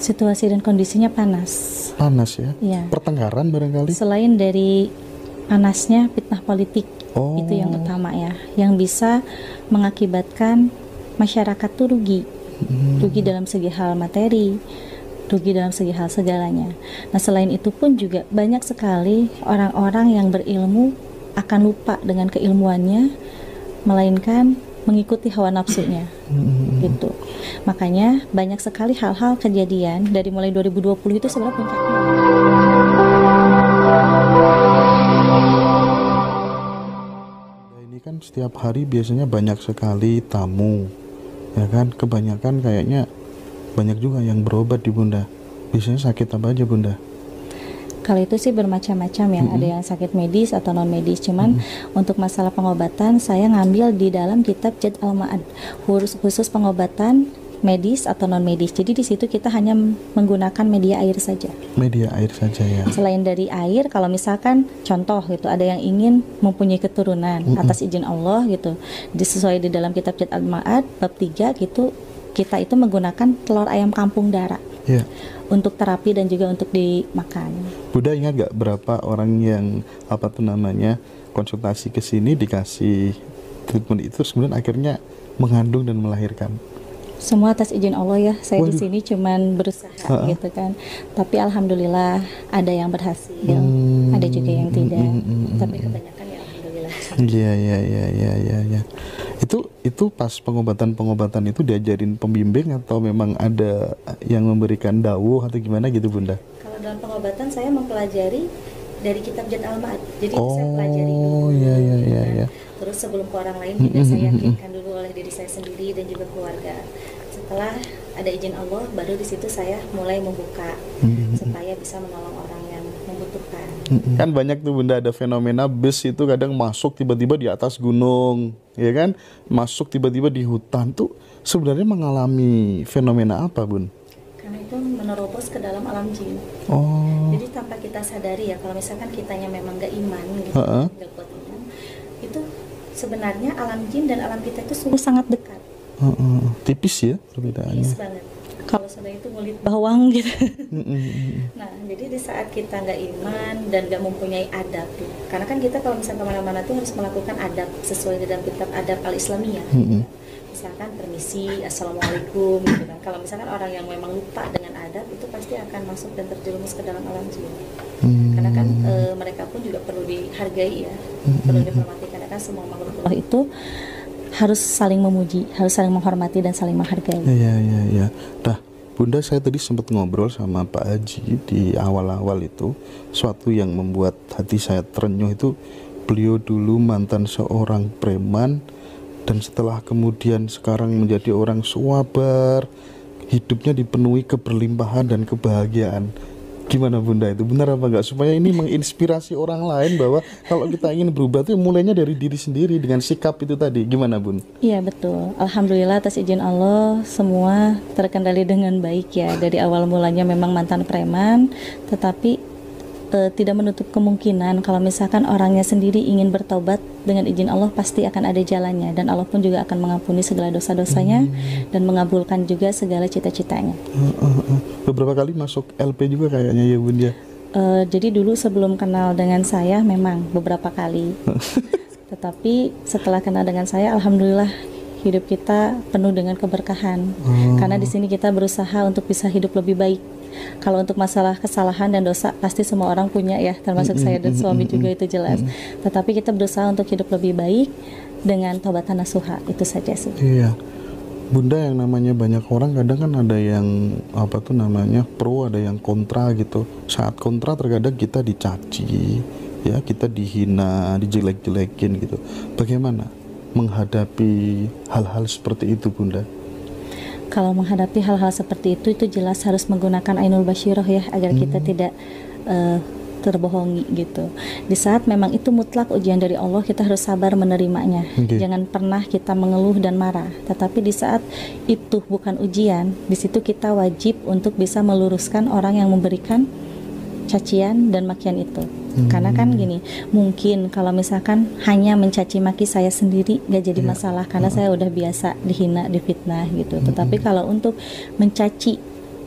Situasi dan kondisinya panas. Panas ya? Iya. Pertengkaran barangkali? Selain dari panasnya fitnah politik, Oh. itu yang utama ya, yang bisa mengakibatkan masyarakat tuh rugi. Rugi dalam segi hal materi, rugi dalam segi hal segalanya. Nah, selain itu pun juga banyak sekali orang-orang yang berilmu akan lupa dengan keilmuannya, melainkan mengikuti hawa nafsunya. Gitu. Makanya banyak sekali hal-hal kejadian dari mulai 2020 itu sebenarnya puncaknya. Ini kan setiap hari biasanya banyak sekali tamu, ya kan? Kebanyakan kayaknya banyak juga yang berobat di Bunda. Biasanya sakit apa aja Bunda? Kalau itu sih bermacam-macam ya, ada yang sakit medis atau non medis. Cuman untuk masalah pengobatan saya ngambil di dalam kitab Jad Al-Ma'ad, khusus pengobatan medis atau non medis. Jadi di situ kita hanya menggunakan media air saja. Media air saja ya. Selain dari air, kalau misalkan contoh gitu, ada yang ingin mempunyai keturunan atas izin Allah gitu, disesuai di dalam kitab Jad Al-Ma'ad bab 3 gitu, kita itu menggunakan telur ayam kampung darah. Ya. Untuk terapi dan juga untuk dimakan. Bunda ingat gak berapa orang yang konsultasi ke sini dikasih treatment itu terus kemudian akhirnya mengandung dan melahirkan? Semua atas izin Allah ya. Saya di Waduh. sini cuman berusaha gitu kan. Tapi alhamdulillah ada yang berhasil, ada juga yang tidak. Tapi kebanyakan ya alhamdulillah. Iya. Itu pas pengobatan itu diajarin pembimbing atau memang ada yang memberikan dawuh atau gimana gitu Bunda? Kalau dalam pengobatan saya mempelajari dari kitab Jad Al-Ma'ad. Jadi saya pelajari dulu. Oh iya. Terus sebelum ke orang lain juga saya yakinkan dulu oleh diri saya sendiri dan juga keluarga. Setelah ada izin Allah, baru di situ saya mulai membuka supaya bisa menolong orang yang membutuhkan. Kan banyak tuh Bunda, ada fenomena bus itu kadang masuk tiba-tiba di atas gunung, ya kan? Masuk tiba-tiba di hutan tuh sebenarnya mengalami fenomena apa Bun? Karena itu menerobos ke dalam alam jin. Oh. Jadi tanpa kita sadari ya, kalau misalkan kitanya memang gak iman gitu, gak kuat iman, itu sebenarnya alam jin dan alam kita itu sungguh sangat dekat. Tipis ya perbedaannya. Tipis banget. Kalau sudah itu ngulit bawang gitu. Nah, jadi di saat kita nggak iman dan nggak mempunyai adab, gitu. Karena kan kita kalau misalnya kemana-mana tuh harus melakukan adab sesuai dengan kitab adab al-Islamiyah. Misalkan permisi, assalamualaikum, gitu kan. Kalau misalkan orang yang memang lupa dengan adab itu pasti akan masuk dan terjerumus ke dalam alam jin. Karena kan mereka pun juga perlu dihargai ya, perlu dihormati karena kan semua makhluk Allah itu harus saling memuji, harus saling menghormati dan saling menghargai. Iya. Nah, Bunda, saya tadi sempat ngobrol sama Pak Haji di awal-awal itu, suatu yang membuat hati saya terenyuh itu beliau dulu mantan seorang preman dan setelah kemudian sekarang menjadi orang suwabar, hidupnya dipenuhi keberlimpahan dan kebahagiaan. Gimana Bunda itu? Benar apa enggak? Supaya ini menginspirasi orang lain bahwa kalau kita ingin berubah itu mulainya dari diri sendiri dengan sikap itu tadi. Gimana Bun? Iya betul. Alhamdulillah atas izin Allah semua terkendali dengan baik ya. Dari awal mulanya memang mantan preman, tetapi tidak menutup kemungkinan kalau misalkan orangnya sendiri ingin bertobat, dengan izin Allah pasti akan ada jalannya dan Allah pun juga akan mengampuni segala dosa-dosanya dan mengabulkan juga segala cita-citanya. Beberapa kali masuk LP juga kayaknya ya Bun ya. Jadi dulu sebelum kenal dengan saya memang beberapa kali, tetapi setelah kenal dengan saya alhamdulillah hidup kita penuh dengan keberkahan. Karena di sini kita berusaha untuk bisa hidup lebih baik. Kalau untuk masalah kesalahan dan dosa pasti semua orang punya ya, termasuk saya dan suami juga itu jelas. Tetapi kita berusaha untuk hidup lebih baik dengan taubatan nasuha, itu saja sih. Iya. Bunda, yang namanya banyak orang kadang kan ada yang pro, ada yang kontra gitu. Saat kontra terkadang kita dicaci, ya, kita dihina, dijelek-jelekin gitu. Bagaimana menghadapi hal-hal seperti itu Bunda? Kalau menghadapi hal-hal seperti itu jelas harus menggunakan ainul basyiroh ya, agar kita tidak terbohongi gitu. Di saat memang itu mutlak ujian dari Allah, kita harus sabar menerimanya. Jangan pernah kita mengeluh dan marah. Tetapi di saat itu bukan ujian, di situ kita wajib untuk bisa meluruskan orang yang memberikan cacian dan makian itu. Karena kan gini, mungkin kalau misalkan hanya mencaci maki saya sendiri gak jadi masalah, karena saya udah biasa dihina, difitnah gitu. Tetapi kalau untuk mencaci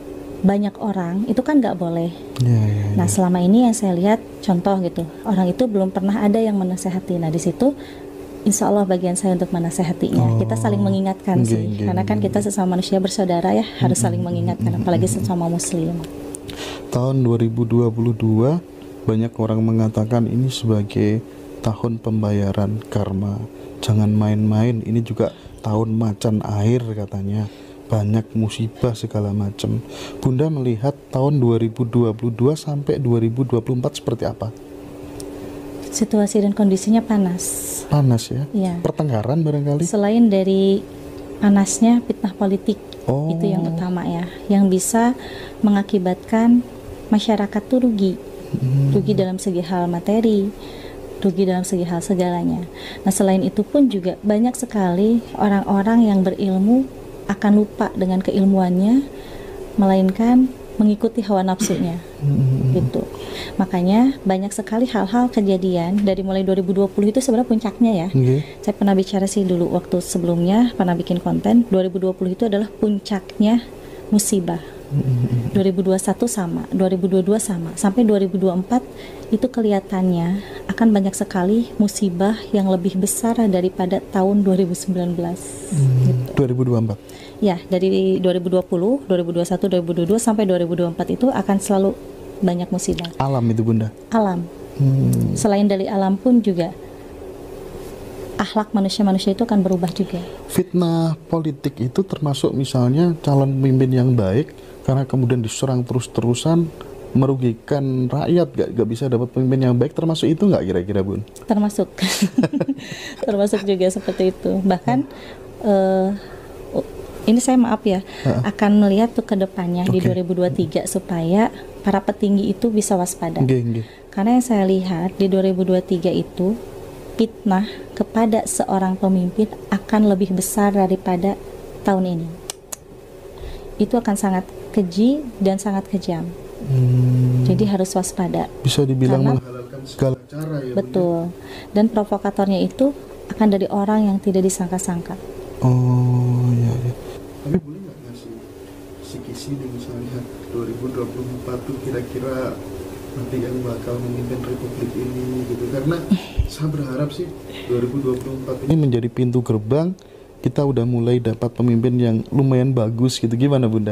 banyak orang itu kan nggak boleh. Nah ya. selama ini yang saya lihat contoh gitu, orang itu belum pernah ada yang menasehati. Nah di situ insya Allah bagian saya untuk menasehatinya. Kita saling mengingatkan sih, karena kan kita sesama manusia bersaudara ya, harus saling mengingatkan, apalagi sesama muslim. Tahun 2022 banyak orang mengatakan ini sebagai tahun pembayaran karma. Jangan main-main, ini juga tahun macan air katanya. Banyak musibah segala macam. Bunda melihat tahun 2022 sampai 2024 seperti apa? Situasi dan kondisinya panas. Panas ya? Iya. Pertengkaran barangkali? Selain dari panasnya, fitnah politik itu yang utama ya, yang bisa mengakibatkan masyarakat tuh rugi. Rugi dalam segi hal materi, rugi dalam segi hal segalanya. Nah selain itu pun juga banyak sekali orang-orang yang berilmu akan lupa dengan keilmuannya, melainkan mengikuti hawa nafsunya gitu. Makanya banyak sekali hal-hal kejadian dari mulai 2020 itu sebenarnya puncaknya ya. Saya pernah bicara sih dulu waktu sebelumnya, pernah bikin konten 2020 itu adalah puncaknya musibah. 2021 sama, 2022 sama, sampai 2024 itu kelihatannya akan banyak sekali musibah yang lebih besar daripada tahun 2019 gitu. 2024? Ya, dari 2020, 2021, 2022 sampai 2024 itu akan selalu banyak musibah. Alam itu Bunda? Alam. Selain dari alam pun juga akhlak manusia-manusia itu akan berubah juga. Fitnah politik itu termasuk misalnya calon pemimpin yang baik karena kemudian diserang terus-terusan merugikan rakyat, gak bisa dapat pemimpin yang baik, termasuk itu nggak kira-kira Bun? Termasuk. Termasuk juga seperti itu. Bahkan ini saya maaf ya, akan melihat tuh ke depannya di 2023 supaya para petinggi itu bisa waspada. Karena yang saya lihat di 2023 itu fitnah kepada seorang pemimpin akan lebih besar daripada tahun ini. Itu akan sangat keji dan sangat kejam. Jadi harus waspada. Bisa dibilang menghalalkan segala cara ya. Betul. Dan provokatornya itu akan dari orang yang tidak disangka-sangka. Oh iya. Tapi boleh nggak ngasih kisi-kisi misalnya 2024 tuh kira-kira nanti yang bakal memimpin republik ini gitu, karena saya berharap sih 2024 ini menjadi pintu gerbang kita udah mulai dapat pemimpin yang lumayan bagus gitu. Gimana Bunda?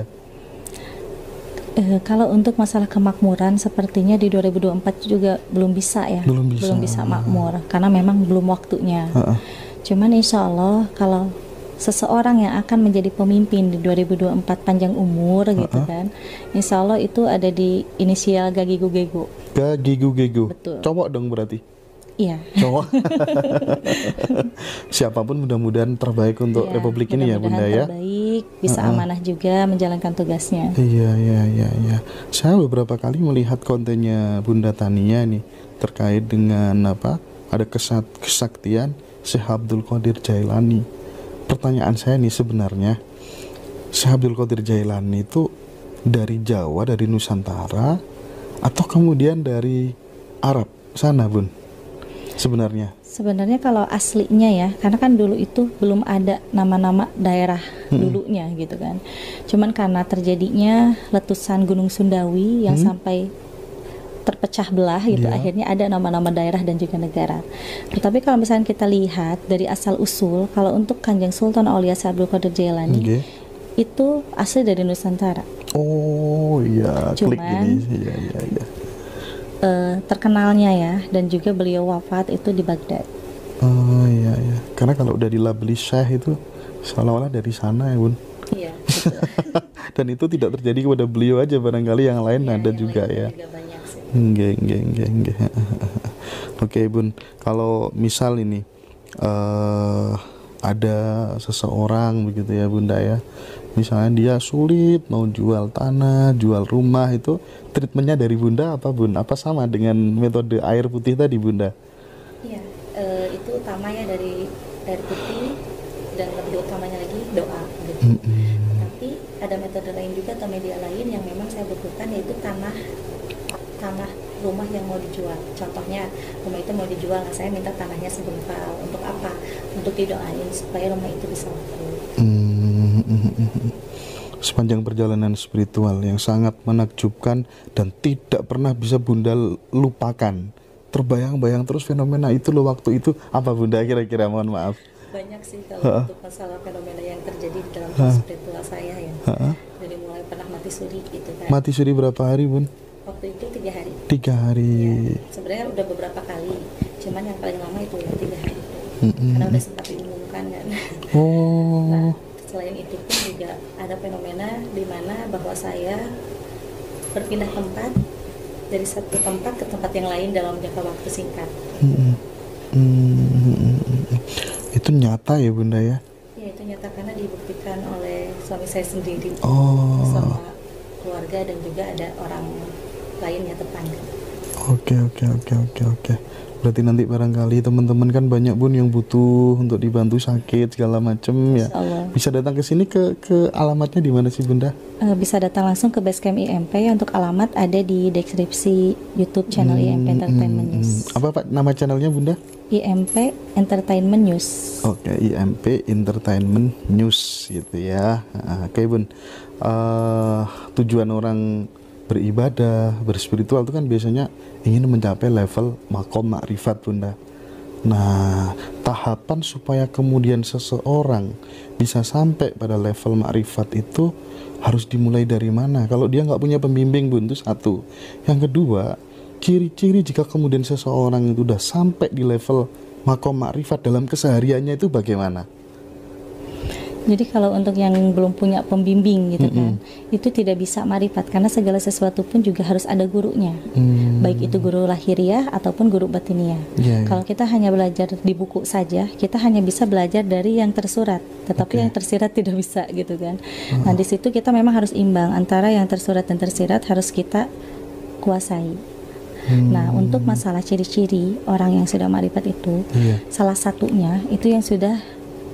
Kalau untuk masalah kemakmuran sepertinya di 2024 juga belum bisa ya, belum bisa makmur karena memang belum waktunya. Cuman insya Allah kalau seseorang yang akan menjadi pemimpin di 2024 panjang umur gitu kan, insya Allah itu ada di inisial Gagigu-Gego. Gagigu-Gego. Betul. Cowok dong berarti? Iya. Cowok. Siapapun mudah-mudahan terbaik untuk republik ini ya Bunda ya. Terbaik, bisa amanah juga menjalankan tugasnya. Iya. Saya beberapa kali melihat kontennya Bunda Tania nih terkait dengan apa? Ada kesaktian Syekh Abdul Qadir Jailani. Pertanyaan saya nih sebenarnya, Syekh Abdul Qadir Jailani itu dari Jawa, dari Nusantara, atau kemudian dari Arab sana Bun? Sebenarnya kalau aslinya ya, karena kan dulu itu belum ada nama-nama daerah dulunya gitu kan. Cuman karena terjadinya letusan Gunung Sundawi yang sampai terpecah belah gitu, akhirnya ada nama-nama daerah dan juga negara. Tetapi kalau misalnya kita lihat dari asal usul, kalau untuk Kanjeng Sultan Aulia Syekh Abdul Qadir Jailani itu asli dari Nusantara. Oh iya, cuman, klik ini. Iya. Terkenalnya ya, dan juga beliau wafat itu di Baghdad. Oh iya. Karena kalau udah dilabeli Syekh itu seolah-olah dari sana ya Bun. Iya, betul. Dan itu tidak terjadi kepada beliau aja, barangkali yang lain ada yang juga ya. Enggak. Oke Bun, kalau misal ini ada seseorang begitu ya Bunda ya, misalnya dia sulit mau jual tanah, jual rumah, itu treatmentnya dari Bunda apa Bun? Apa sama dengan metode air putih tadi Bunda? Iya, itu utamanya dari putih, dan lebih utamanya lagi doa gitu. Tapi ada metode lain juga atau media lain yang memang saya butuhkan, yaitu tanah rumah yang mau dijual. Contohnya rumah itu mau dijual, nah saya minta tanahnya segumpal. Untuk apa? Untuk didoain supaya rumah itu bisa laku. sepanjang perjalanan spiritual yang sangat menakjubkan dan tidak pernah bisa Bunda lupakan. Terbayang-bayang terus fenomena itu loh waktu itu. Apa Bunda kira-kira, mohon maaf? Banyak sih kalau untuk masalah fenomena yang terjadi di dalam hidup spiritual saya ya. Dari mulai pernah mati suri gitu kan. Mati suri berapa hari Bun? Waktu itu 3 hari. 3 hari. Ya, sebenarnya udah beberapa kali, cuman yang paling lama itu ya 3 hari. Karena udah sempat diumumkan kan. Nah, selain itu pun juga ada fenomena di mana bahwa saya berpindah tempat dari satu tempat ke tempat yang lain dalam jangka waktu singkat. Itu nyata ya Bunda ya? Ya, itu nyata karena dibuktikan oleh suami saya sendiri sama keluarga dan juga ada orang lainnya, tetangga. Oke. Berarti nanti barangkali teman-teman kan banyak Bun yang butuh untuk dibantu sakit segala macam ya. Bisa datang ke sini ke alamatnya di mana sih Bunda? Bisa datang langsung ke Basecamp IMP. Untuk alamat ada di deskripsi YouTube channel IMP Entertainment News. Apa Pak nama channelnya Bunda? IMP Entertainment News. Oke, IMP Entertainment News gitu ya. Oke Bun. Tujuan orang beribadah, berspiritual itu kan biasanya ingin mencapai level makom makrifat Bunda. Nah, tahapan supaya kemudian seseorang bisa sampai pada level makrifat itu harus dimulai dari mana? Kalau dia nggak punya pembimbing Bun, itu satu. Yang kedua, ciri-ciri jika kemudian seseorang itu udah sampai di level makom makrifat dalam kesehariannya itu bagaimana? Jadi kalau untuk yang belum punya pembimbing gitu kan, itu tidak bisa marifat karena segala sesuatu pun juga harus ada gurunya. Baik itu guru lahiriah ataupun guru batiniah. Kalau kita hanya belajar di buku saja, kita hanya bisa belajar dari yang tersurat, tetapi yang tersirat tidak bisa gitu kan. Nah, di situ kita memang harus imbang antara yang tersurat dan tersirat harus kita kuasai. Nah, untuk masalah ciri-ciri orang yang sudah marifat itu, salah satunya itu yang sudah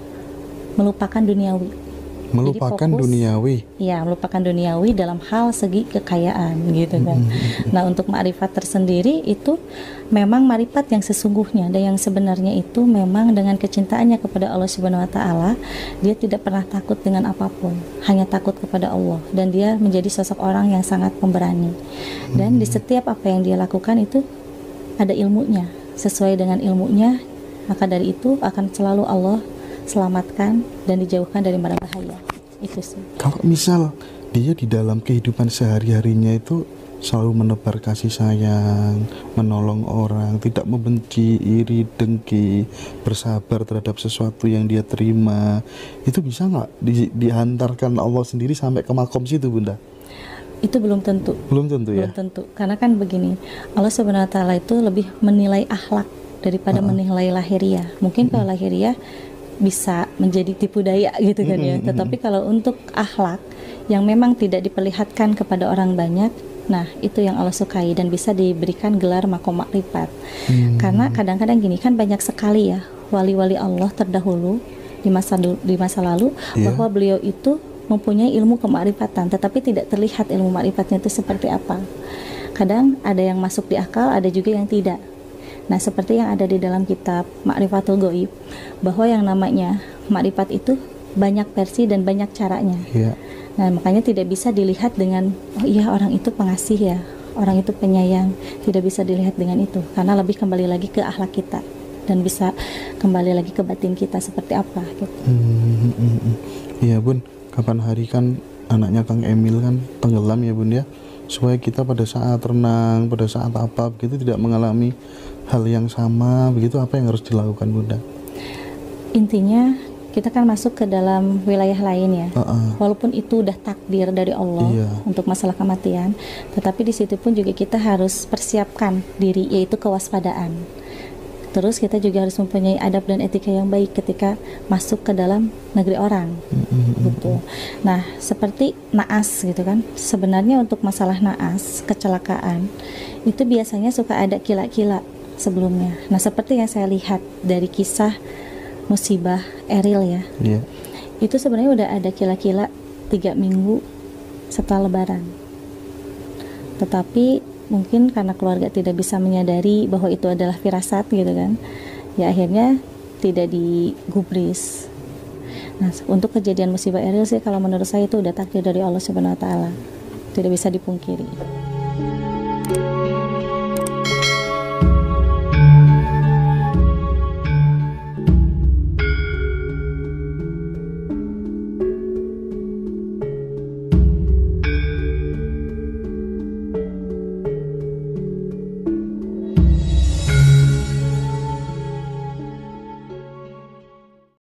melupakan duniawi. Melupakan duniawi. Ya, melupakan duniawi dalam hal segi kekayaan gitu kan. Nah, untuk ma'rifat tersendiri itu memang ma'rifat yang sesungguhnya dan yang sebenarnya itu memang dengan kecintaannya kepada Allah Subhanahu wa taala, dia tidak pernah takut dengan apapun, hanya takut kepada Allah dan dia menjadi sosok orang yang sangat pemberani. Dan di setiap apa yang dia lakukan itu ada ilmunya, sesuai dengan ilmunya, maka dari itu akan selalu Allah selamatkan dan dijauhkan dari mara bahaya. Itu sih. Kalau misal dia di dalam kehidupan sehari-harinya itu selalu menebar kasih sayang, menolong orang, tidak membenci, iri, dengki, bersabar terhadap sesuatu yang dia terima, itu bisa nggak dihantarkan Allah sendiri sampai ke makom situ Bunda? Itu belum tentu. Belum tentu ya? Belum tentu. Karena kan begini, Allah Subhanahu wa taala itu lebih menilai akhlak daripada menilai lahiriah. Mungkin kalau lahiriah bisa menjadi tipu daya gitu kan ya. Tetapi kalau untuk akhlak yang memang tidak diperlihatkan kepada orang banyak, nah itu yang Allah sukai dan bisa diberikan gelar makom makrifat. Karena kadang-kadang gini kan banyak sekali ya wali-wali Allah terdahulu di masa lalu bahwa beliau itu mempunyai ilmu kemakrifatan, tetapi tidak terlihat ilmu makrifatnya itu seperti apa. Kadang ada yang masuk di akal, ada juga yang tidak. Nah, seperti yang ada di dalam kitab Ma'rifatul Ghaib, bahwa yang namanya makrifat itu banyak versi dan banyak caranya. Nah, makanya tidak bisa dilihat dengan oh iya orang itu pengasih ya, orang itu penyayang. Tidak bisa dilihat dengan itu, karena lebih kembali lagi ke akhlak kita dan bisa kembali lagi ke batin kita seperti apa gitu. Iya Bun, kapan hari kan anaknya Kang Emil kan tenggelam ya Bun ya, supaya kita pada saat renang, pada saat apa begitu tidak mengalami hal yang sama begitu, apa yang harus dilakukan Bunda? Intinya kita kan masuk ke dalam wilayah lain ya, walaupun itu udah takdir dari Allah untuk masalah kematian, tetapi di situ pun juga kita harus persiapkan diri, yaitu kewaspadaan. Terus kita juga harus mempunyai adab dan etika yang baik ketika masuk ke dalam negeri orang gitu. Nah, seperti naas gitu kan, sebenarnya untuk masalah naas, kecelakaan itu biasanya suka ada kila-kila sebelumnya. Nah, seperti yang saya lihat dari kisah musibah Eril ya, itu sebenarnya udah ada kila-kila 3 minggu setelah Lebaran, tetapi mungkin karena keluarga tidak bisa menyadari bahwa itu adalah firasat gitu kan, ya akhirnya tidak digubris. Nah, untuk kejadian musibah Eril sih kalau menurut saya itu udah takdir dari Allah Subhanahu wa taala. Tidak bisa dipungkiri.